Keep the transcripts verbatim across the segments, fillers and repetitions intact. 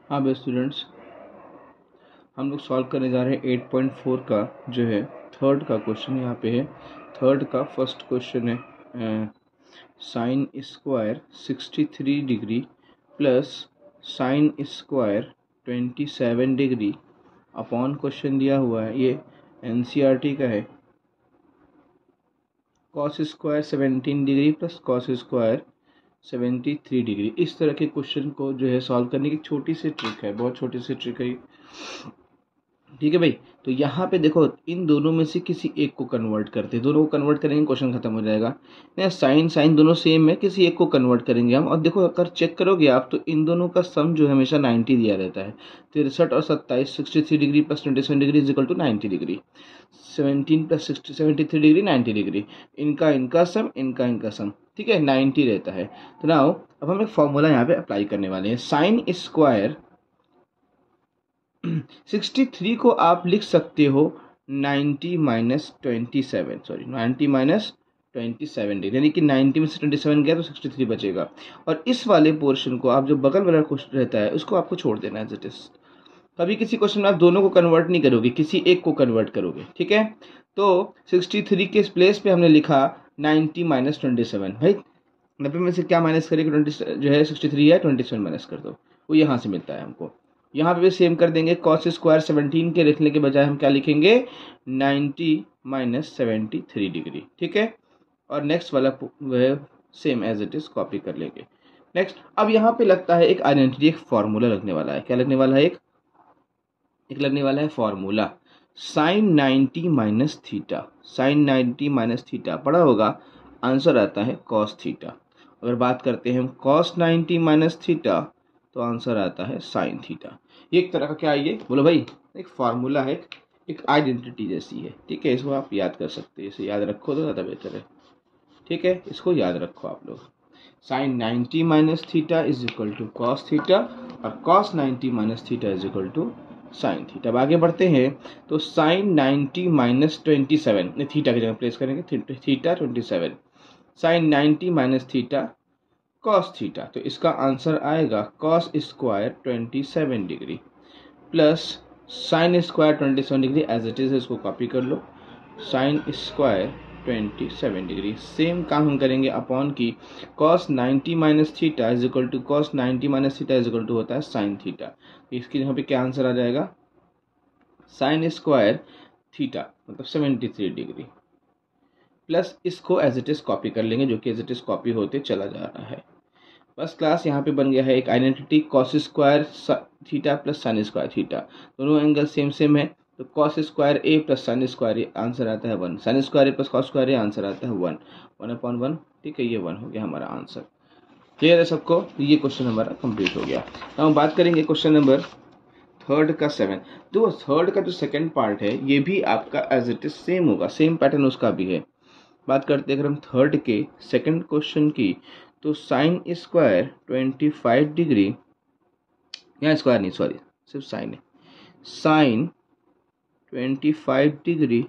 हाँ बे स्टूडेंट्स, हम लोग सॉल्व करने जा रहे हैं एट पॉइंट फोर का जो है थर्ड का क्वेश्चन। यहाँ पे है थर्ड का फर्स्ट क्वेश्चन है sine square sixty three degree plus sine square twenty seven degree upon question दिया हुआ है। ये एनसीईआरटी का है। Cos square seventeen degree plus cos square seventy three degree. इस तरह के क्वेश्चन को जो है सॉल्व करने की छोटी सी ट्रिक है, बहुत छोटी सी ट्रिक है। ठीक है भाई, तो यहाँ पे देखो इन दोनों में से किसी एक को कन्वर्ट करते हैं। दोनों को कन्वर्ट करेंगे क्वेश्चन खत्म हो जाएगा। नहीं, साइन साइन दोनों सेम है, किसी एक को कन्वर्ट करेंगे हम। और देखो अगर चेक करोगे आप तो इन दोनों का सम जो है हमेशा नाइन्टी दिया रहता है। तिरसठ और सत्ताईस sixty three degree plus twenty seven degree is equal to ninety degree. Seventeen plus sixty seventy three degree ninety degree. इनका इनका सम इनका इनका सम ठीक है नाइन्टी रहता है। तो नाउ अब हम एक फॉर्मूला यहाँ पे अप्लाई करने वाले हैं। साइन स्क्वायर सिक्सटी थ्री को आप लिख सकते हो ninety minus twenty seven, sorry ninety minus twenty seven degree, यानी कि नाइन्टी में से ट्वेंटी सेवन गया तो सिक्सटी थ्री बचेगा। और इस वाले पोर्शन को आप जो बगल वाला क्वेश्चन रहता है उसको आपको छोड़ देना है एज इट इज। कभी किसी क्वेश्चन में आप दोनों को कन्वर्ट नहीं करोगे, किसी एक को कन्वर्ट करोगे। ठीक है, तो सिक्सटी थ्री के प्लेस पे हमने लिखा नाइन्टी माइनस ट्वेंटी सेवन। भाई नब्बे में से क्या माइनस करेगा, ट्वेंटी जो है सिक्सटी थ्री है, ट्वेंटी सेवन माइनस कर दो, वो यहाँ से मिलता है हमको। यहाँ पे भी सेम कर देंगे। कॉस स्क्वायर सेवनटीन के लिखने के बजाय हम क्या लिखेंगे, ninety minus seventy three degree. ठीक है, और नेक्स्ट वाला वह same as it is copy कर लेंगे। नेक्स्ट, अब यहाँ पे लगता है एक आइडेंटिटी, एक फॉर्मूला लगने वाला है। क्या लगने वाला है, एक एक लगने वाला है formula. Sine ninety minus theta, sine ninety minus theta पढ़ा होगा, आंसर आता है कॉस थीटा। अगर बात करते हैं हम कॉस नाइन्टी माइनस थीटा तो आंसर आता है साइन थीटा। ये एक तरह का क्या है, ये बोलो भाई, एक फार्मूला है, एक आइडेंटिटी जैसी है। ठीक है, इसको आप याद कर सकते हैं, इसे याद रखो तो ज़्यादा बेहतर है। ठीक है, इसको याद रखो आप लोग। Sine ninety minus theta is equal to cos theta और cos ninety minus theta is equal to sine theta. अब आगे बढ़ते हैं तो sine ninety minus twenty seven, theta की जगह प्लेस करेंगे theta twenty seven, sine ninety minus theta cos theta, तो इसका आंसर आएगा cos square twenty seven degree plus sine square twenty seven degree as it is, इसको copy कर लो, sign square twenty seven degree. Same काम हम करेंगे upon की cos ninety minus theta is equal to cos ninety minus theta is equal to होता है sine theta. इसकी यहाँ पे क्या आंसर आ जाएगा, साइन स्क्वायर थीटा मतलब सेवेंटी थ्री डिग्री प्लस इसको एज इट इज कॉपी कर लेंगे, जो कि एज इट इज कॉपी होते चला जा रहा है। बस क्लास यहाँ पे बन गया है एक identity, cos square theta plus sine square theta, दोनों एंगल सेम सेम है, तो cos square A plus sine square A answer आता है one, sine square A plus cos square A answer आता है वन, वन अपॉन वन। ठीक है, ये वन हो गया हमारा आंसर। क्लियर है सबको, ये क्वेश्चन हमारा कंप्लीट हो गया। तो हम बात करेंगे क्वेश्चन नंबर थर्ड का सेवन। तो थर्ड का जो सेकेंड पार्ट है ये भी आपका एज इट इज सेम होगा, सेम पैटर्न उसका भी है। बात करते हैं अगर हम थर्ड के सेकंड क्वेश्चन की, तो sine square twenty five degree, यहाँ स्क्वायर नहीं सॉरी सिर्फ साइन है, sine twenty five degree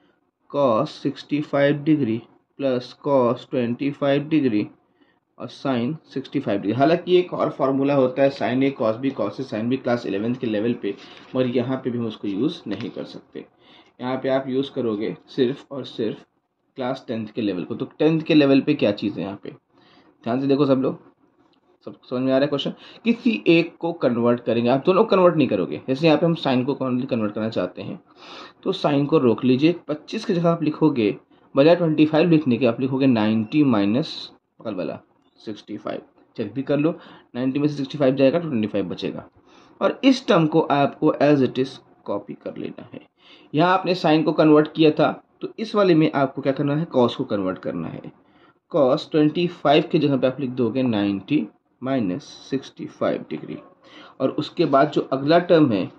cos sixty five degree plus cos twenty five degree और साइन सिक्सटी फाइव डिग्री। हालांकि एक और फार्मूला होता है sine A cos B cos A sine B class eleventh के लेवल पे, मगर यहाँ पे भी हम उसको यूज़ नहीं कर सकते। यहाँ पे आप यूज़ करोगे सिर्फ और सिर्फ क्लास टेंथ के लेवल को। तो टेंथ के लेवल पे क्या चीज़ है यहाँ पे, ध्यान से देखो सब लोग, सब समझ में आ रहा है क्वेश्चन। किसी एक को कन्वर्ट करेंगे, आप दोनों कन्वर्ट नहीं करोगे। जैसे यहाँ पे हम साइन को कन्वर्ट करना चाहते हैं तो साइन को रोक लीजिए, पच्चीस की जगह आप लिखोगे बजाय ट्वेंटी फाइव लिखने के आप लिखोगे नाइन्टी माइनस बगल वाला सिक्सटी फाइव। चेक भी कर लो, नाइन्टी में से सिक्सटी फाइव जाएगा तो ट्वेंटी फाइव बचेगा। और इस टर्म को आपको एज इट इज कॉपी कर लेना है। यहाँ आपने साइन को कन्वर्ट किया था तो इस वाले में आपको क्या करना है, कॉस को कन्वर्ट करना है। कॉस ट्वेंटी फाइव की जगह पे आप लिख दोगे ninety minus sixty five degree, और उसके बाद जो अगला टर्म है,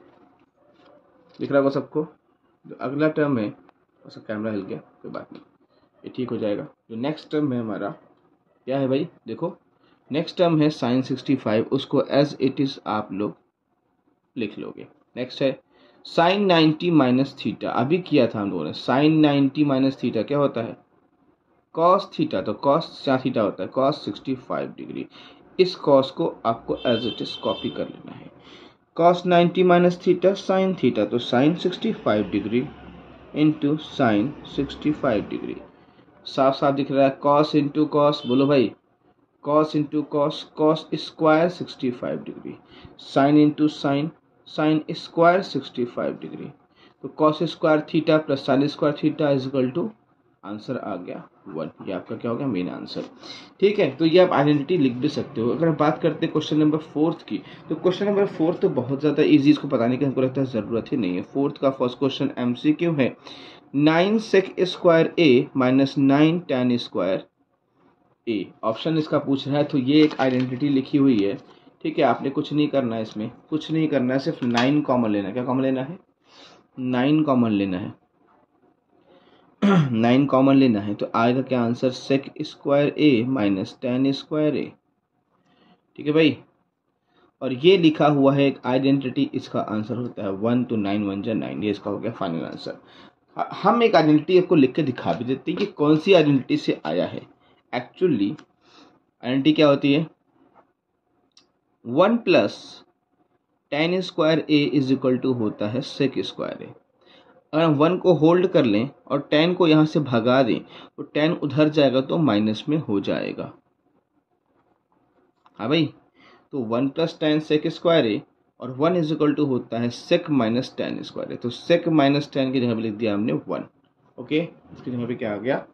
दिख रहा होगा सबको, जो अगला टर्म है, उसका कैमरा हिल गया कोई बात नहीं, ये ठीक हो जाएगा। जो नेक्स्ट टर्म है हमारा क्या है भाई, देखो नेक्स्ट टर्म है साइन सिक्सटी फाइव, उसको एज इट इज आप लोग लिख लोगे। नेक्स्ट है साइन नाइन्टी माइनस थीटा, अभी किया था हम लोगों ने, साइन नाइन्टी माइनस थीटा क्या होता है, कॉस थीटा, तो कॉस क्या थीटा होता है, कॉस सिक्सटी फाइव डिग्री। इस कॉस को आपको एज इट इज कॉपी कर लेना है। Cos ninety minus theta sine theta, तो sine sixty five degree into sine sixty five degree. साफ साफ दिख रहा है, कॉस इंटू कॉस, बोलो भाई, cos into cos, cos square sixty five degree, sine into sine, sine square sixty five degree. तो cos square theta plus sine square theta is equal to, answer आ गया वन। ये आपका क्या होगा, main answer. ठीक है, तो ये आप आइडेंटिटी लिख भी सकते हो। अगर बात करते हैं क्वेश्चन नंबर फोर्थ की, तो क्वेश्चन नंबर फोर्थ तो बहुत ज़्यादा इजी, इसको बताने की हमको लगता है ज़रूरत ही नहीं है। फोर्थ का फर्स्ट क्वेश्चन एमसीक्यू है, nine sec square A minus nine tan square A, option इसका पूछ रहा है। तो ये एक आइडेंटिटी लिखी हुई है। ठीक है, आपने कुछ नहीं करना है, इसमें कुछ नहीं करना है, सिर्फ नाइन कॉमन लेना है। क्या कॉमन लेना है, नाइन कॉमन लेना है नाइन कॉमन लेना है। तो आएगा क्या answer, sec square A minus tan square A. ठीक है भाई, और ये लिखा हुआ है एक आइडेंटिटी, इसका आंसर होता है वन, तो नाइन वन जा नाइन, ये इसका हो गया फाइनल आंसर। हम एक आइडेंटिटी आपको लिख के दिखा भी देते हैं कि कौन सी आइडेंटिटी से आया है। एक्चुअली आइडेंटिटी क्या होती है, one plus tan square A is equal to होता है सेक स्क्वायर ए। अगर हम वन को होल्ड कर लें और टेन को यहाँ से भगा दें तो टेन उधर जाएगा तो माइनस में हो जाएगा। हाँ भाई, तो one plus tan sec square A और वन इज इक्वल टू होता है sec minus tan square A. तो सेक माइनस टेन की जगह पे लिख दिया हमने वन। ओके, इसकी जगह पे क्या आ गया,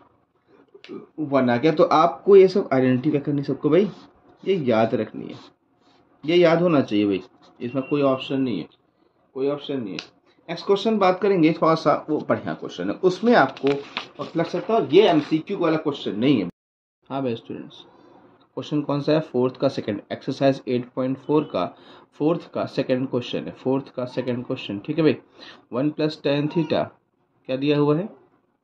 वन आ गया। तो आपको ये सब आइडेंटिटी क्या करनी है सबको भाई, ये याद रखनी है, ये याद होना चाहिए भाई, इसमें कोई ऑप्शन नहीं है, कोई ऑप्शन नहीं है। नेक्स्ट क्वेश्चन बात करेंगे, थोड़ा सा वो बढ़िया क्वेश्चन है, उसमें आपको वक्त लग सकता है, ये एमसीक्यू वाला क्वेश्चन नहीं है। हाँ भाई स्टूडेंट्स, क्वेश्चन कौन सा है, फोर्थ का second, exercise eight point four का फोर्थ का सेकंड क्वेश्चन है, फोर्थ का सेकंड क्वेश्चन। ठीक है भाई, वन प्लस टेन थीटा क्या दिया हुआ है,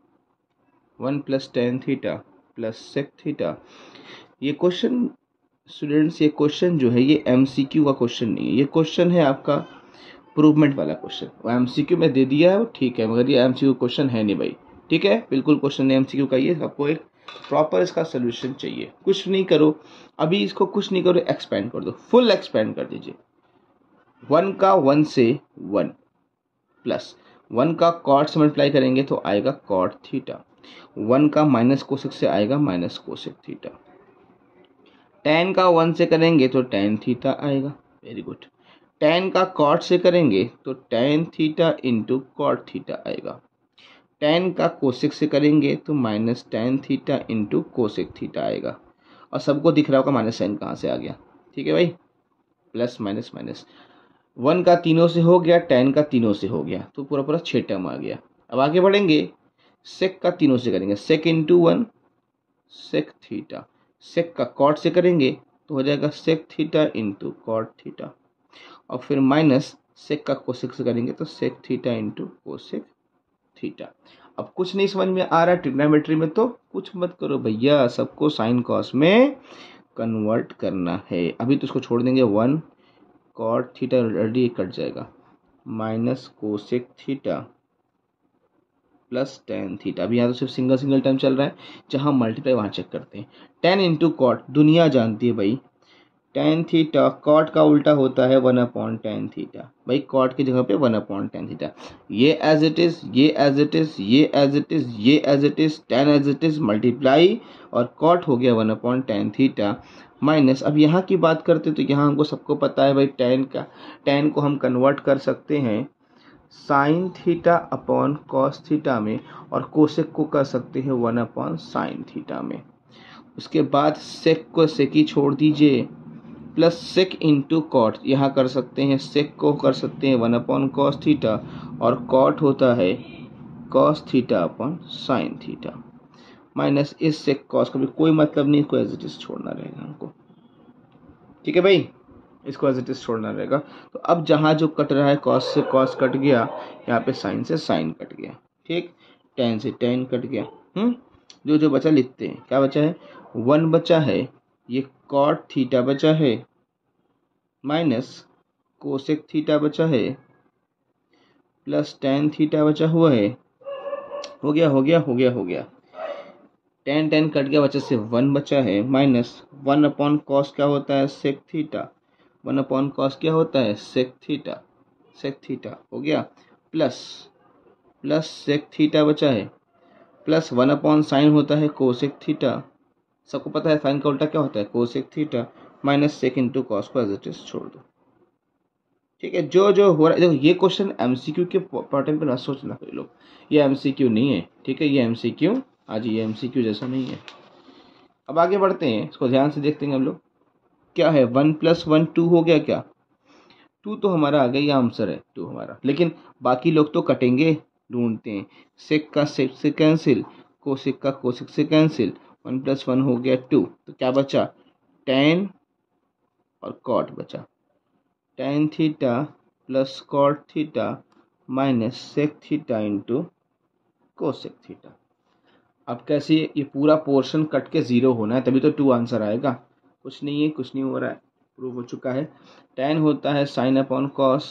one plus tan theta plus sec theta. ये क्वेश्चन स्टूडेंट्स, ये क्वेश्चन जो है ये एमसीक्यू का क्वेश्चन नहीं है, ये क्वेश्चन है आपका प्रूवमेंट वाला क्वेश्चन। वो एमसीक्यू में दे दिया है ठीक है, मगर ये एमसीक्यू क्वेश्चन है नहीं भाई। ठीक है, बिल्कुल क्वेश्चन नहीं एमसीक्यू का, ये आपको एक प्रॉपर इसका सोल्यूशन चाहिए। कुछ नहीं करो अभी, इसको कुछ नहीं करो, एक्सपेंड कर दो, फुल एक्सपेंड कर दीजिए। वन का वन से वन प्लस वन का कॉट से मल्टीप्लाई करेंगे तो आएगा कॉट थीटा, वन का माइनस कोसेक से आएगा माइनस कोसेक थीटा, टेन का वन से करेंगे तो टेन थीटा आएगा। वेरी गुड, टेन का कॉट से करेंगे तो tan theta into cot theta आएगा, टेन का कोसेक से करेंगे तो minus tan theta into cosec theta आएगा। और सबको दिख रहा होगा माइनस साइन कहाँ से आ गया। ठीक है भाई, प्लस माइनस माइनस, वन का तीनों से हो गया, टेन का तीनों से हो गया, तो पूरा पूरा छः टर्म आ गया। अब आगे बढ़ेंगे, सेक का तीनों से करेंगे, sec into one sec theta, sec का कॉट से करेंगे तो हो जाएगा sec theta into cot theta, और फिर माइनस सेक का कोसेक से करेंगे तो sec theta into cosec theta. अब कुछ नहीं समझ में आ रहा है ट्रिग्नोमेट्री में तो कुछ मत करो भैया, सबको साइन कॉस में कन्वर्ट करना है। अभी तो इसको छोड़ देंगे, one cot theta already cut जाएगा, minus cosec theta plus tan theta. अभी यहाँ तो सिर्फ सिंगल सिंगल टर्म चल रहा है, जहाँ मल्टीप्लाई वहाँ चेक करते हैं। टेन इंटू कॉट दुनिया जानती है भाई, टेन थीटा, कॉट का उल्टा होता है वन अपॉन टेन थीटा भाई, कॉट की जगह पे वन अपॉन टेन थीटा। ये एज इट इज, ये एज इट इज, ये एज इट इज, ये as it is, tan as it is, multiply और कॉट हो गया one upon tan theta minus. अब यहाँ की बात करते तो यहाँ हमको सबको पता है भाई, टेन का टेन को हम कन्वर्ट कर सकते हैं sine theta upon cos theta में, और कोसेक को कर सकते हैं वन अपॉन साइन थीटा में। उसके बाद सेक को सेक ही छोड़ दीजिए, प्लस सेक इंटू कॉट, यहाँ कर सकते हैं सेक को कर सकते हैं वन अपॉन कॉस थीटा, और कॉट होता है cos theta upon sine theta, minus इस सेक कॉस का भी कोई मतलब नहीं, इसको एज इट इज छोड़ना रहेगा हमको। ठीक है भाई, इसको एज इट इज छोड़ना रहेगा। तो अब जहाँ जो कट रहा है, कॉस से कॉस कट गया, यहाँ पे साइन से साइन कट गया, ठीक, टेन से टेन कट गया। हम्म जो जो बचा लिखते हैं, क्या बचा है, वन बचा है, ये कॉट थीटा बचा है, माइनस कोसेक थीटा बचा है, प्लस टेन थीटा बचा हुआ है। हो गया हो गया हो गया हो गया, टेन टेन कट गया, बचा से वन बचा है, माइनस वन अपॉन कॉस क्या होता है sec theta, one upon cos क्या होता है सेक थीटा, सेक थीटा हो गया, प्लस प्लस सेक थीटा बचा है, प्लस वन अपॉन साइन होता है कोसेक थीटा, सबको पता है साइन का उल्टा क्या होता है cosec theta, minus sec into cos को एज इट इज छोड़ दो। ठीक है, जो जो हो रहा है देखो, ये क्वेश्चन एमसीक्यू के पैटर्न पे ना सोचना कोई लोग, ये एमसीक्यू नहीं है। ठीक है, ये एमसीक्यू आज ये एमसीक्यू जैसा नहीं है। अब आगे बढ़ते हैं, इसको ध्यान से देखते हैं हम लोग। क्या है वन प्लस वन टू हो गया, क्या टू तो हमारा आ गया, ये आंसर है टू हमारा, लेकिन बाकी लोग तो कटेंगे, ढूंढते हैं। सेक का सेक से कैंसिल, कोसेक का कोसेक से कैंसिल, वन प्लस वन हो गया टू, तो क्या बचा टेन और कॉट बचा, tan theta plus cot theta minus sec theta into cosec theta. अब कैसे ये पूरा पोर्शन कट के जीरो होना है तभी तो टू आंसर आएगा, कुछ नहीं है, कुछ नहीं हो रहा है, प्रूव हो चुका है। टेन होता है साइन अपॉन कॉस,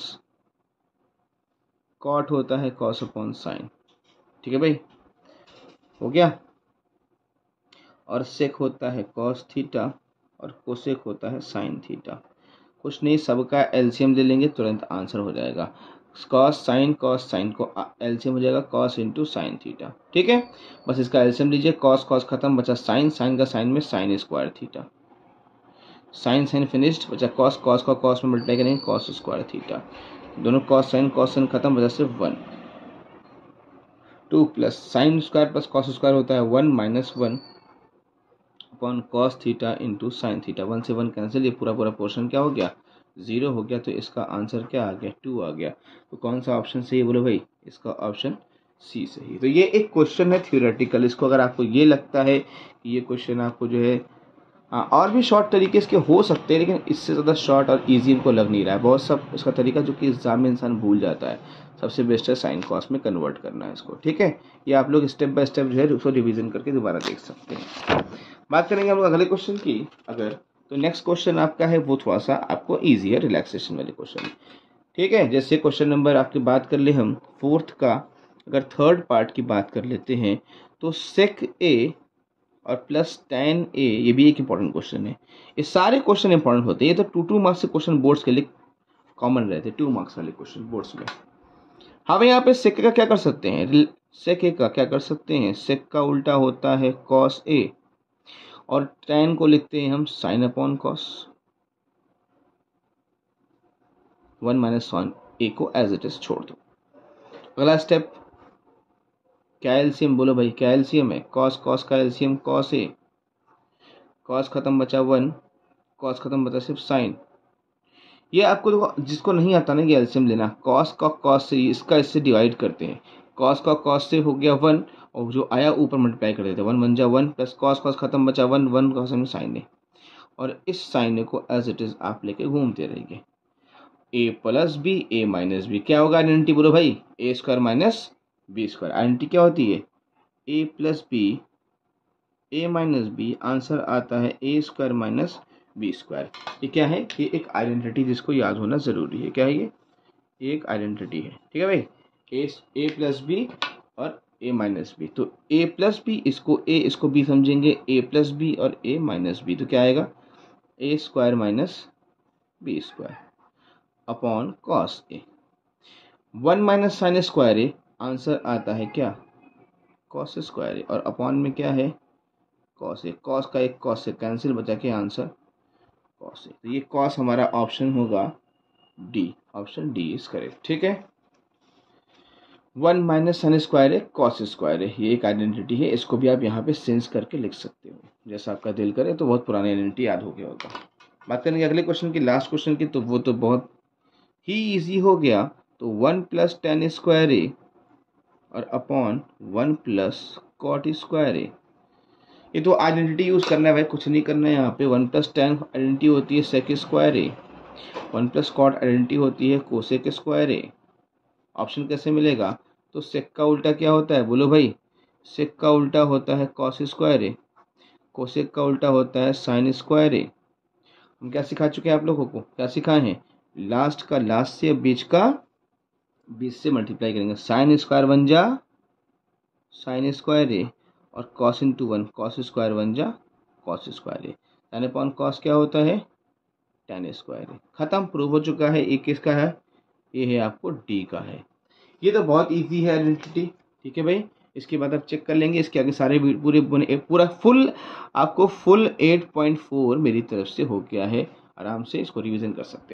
कॉट होता है कॉस अपॉन साइन। ठीक है भाई, हो गया। और सेक होता है कॉस थीटा और कोसेक होता है साइन थीटा। कुछ नहीं, सबका एलसीएम ले लेंगे तुरंत आंसर हो जाएगा। कॉस साइन कॉस साइन को एलसीएम हो जाएगा कॉस इंटू साइन थीटा। ठीक है, बस इसका एलसीएम लीजिए, कॉस कॉस खत्म, बचा साइन, साइन का साइन में sine square theta, sine sine finished, बचा कॉस, कॉस का कॉस में मल्टीप्लाई करेंगे कॉस स्क्वायर थीटा, दोनों कॉस साइन कॉस साइन खत्म, बचा सिर्फ one. Two plus sine square plus cos square होता है one minus one upon cos theta into sine theta, one से वन कैंसिल, ये पूरा पूरा पोर्शन क्या हो गया जीरो हो गया, तो इसका आंसर क्या आ गया टू आ गया। तो कौन सा ऑप्शन सही है बोलो भाई, इसका ऑप्शन सी सही। तो ये एक क्वेश्चन है थ्योरेटिकल, इसको अगर आपको ये लगता है कि ये क्वेश्चन आपको जो है हाँ और भी शॉर्ट तरीके इसके हो सकते हैं, लेकिन इससे ज़्यादा शॉर्ट और इजी इनको लग नहीं रहा है बहुत सब इसका तरीका, जो कि एग्जाम में इंसान भूल जाता है। सबसे बेस्ट है साइन कॉस में कन्वर्ट करना है इसको। ठीक है, ये आप लोग स्टेप बाय स्टेप जो है उसको रिवीजन करके दोबारा देख सकते हैं। बात करेंगे हम लोग अगले क्वेश्चन की अगर, तो नेक्स्ट क्वेश्चन आपका है वो थोड़ा सा आपको ईजी है, रिलैक्सेशन वाले क्वेश्चन। ठीक है, जैसे क्वेश्चन नंबर आपकी बात कर ले हम फोर्थ का, अगर थर्ड पार्ट की बात कर लेते हैं तो सेक ए और प्लस टेन ए, ये भी एक इंपॉर्टेंट क्वेश्चन है। ये सारे क्वेश्चन इंपॉर्टेंट होते हैं, ये तो टू टू मार्क्स के क्वेश्चन बोर्ड्स के लिए कॉमन रहते हैं, टू मार्क्स वाले क्वेश्चन बोर्ड्स में। हम यहाँ पे सेक का क्या कर सकते हैं, सेक का क्या कर सकते हैं, सेक का उल्टा होता है कॉस ए और टेन को लिखते हैं हम sine upon cos, one minus one A को एज इट इज छोड़ दो। अगला स्टेप क्या एलसीएम बोलो भाई, क्या एलसीएम है, कॉस कॉस का एलसीएम कॉस ए, कॉस खत्म बचा वन, कॉस खत्म बचा सिर्फ साइन। ये आपको देखो जिसको नहीं आता ना कि एलसीएम लेना, कॉस का कॉस से इसका इससे डिवाइड करते हैं, कॉस का कॉस से हो गया वन और जो आया ऊपर मल्टीप्लाई कर देते हैं, वन वन जा वन प्लस कॉस कॉस खत्म बचा वन, वन कॉस में साइन है, और इस साइन को एज इट इज आप लेके घूमते रहिए। A plus B A minus B, क्या होगा आइडेंटिटी बोलो भाई, A square minus B square. Identity क्या होती है A plus B A minus B, answer आता है A square minus B square. ये क्या है, ये एक आइडेंटिटी जिसको याद होना जरूरी है। क्या है ये, एक आइडेंटिटी है। ठीक है भाई, ए ए प्लस बी और ए माइनस बी, तो ए प्लस बी इसको ए इसको बी समझेंगे, ए प्लस बी और ए माइनस बी, तो क्या आएगा A square minus B square upon cos A, one minus sine square A, answer आता है क्या कॉस स्क्वायर ए, और अपॉन में क्या है कॉस ए, कॉस का एक कॉस से कैंसिल बचा के आंसर कॉस ए, तो ये कॉस हमारा ऑप्शन होगा D, option D is correct. ठीक है, वन माइनस साइन स्क्वायर है कॉस स्क्वायर है, ये एक आइडेंटिटी है, इसको भी आप यहाँ पे सेंस करके लिख सकते हो जैसा आपका दिल करे, तो बहुत पुरानी आइडेंटिटी याद हो गया होगा। बात करेंगे अगले क्वेश्चन की, लास्ट क्वेश्चन की, तो वो तो बहुत ही इजी हो गया। तो one plus tan square A और upon one plus cot square A, ये तो आइडेंटिटी यूज करना है भाई, कुछ नहीं करना है यहाँ पे। वन प्लस टेन आइडेंटिटी होती है sec square A, one plus cot identity होती है कोसेक स्क्वायर ए। ऑप्शन कैसे मिलेगा, तो सेक का उल्टा क्या होता है बोलो भाई, सेक का उल्टा होता है कॉस स्क्वायर ए, कोसेक का उल्टा होता है साइन स्क्वायर ए। हम क्या सिखा चुके हैं आप लोगों को, क्या सिखाए हैं, लास्ट का लास्ट से बीच का बीच से मल्टीप्लाई करेंगे, साइन स्क्वायर बन जा साइन स्क्वायर ए और cos into one, cos square बन जा कॉस स्क्वायर ए, यानी अपॉन कॉस क्या होता है टेन स्क्वायर है। खत्म, प्रूव हो चुका है। एक किसका है, ये है आपको डी का है। ये तो बहुत इजी है आइडेंटिटी, ठीक है भाई। इसके बाद आप चेक कर लेंगे, इसके आगे सारे पूरे पूरा फुल आपको फुल एट पॉइंट फोर मेरी तरफ से हो गया है। आराम से इसको रिवीजन कर सकते हैं।